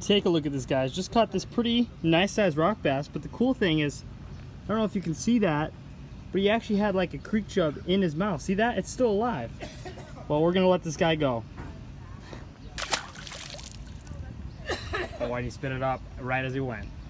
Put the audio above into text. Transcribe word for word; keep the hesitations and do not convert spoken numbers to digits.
Take a look at this, guys. Just caught this pretty nice sized rock bass, but the cool thing is, I don't know if you can see that, but he actually had like a creek chub in his mouth. See that? It's still alive. Well, we're gonna let this guy go. Oh, why'd he spit it up right as he went?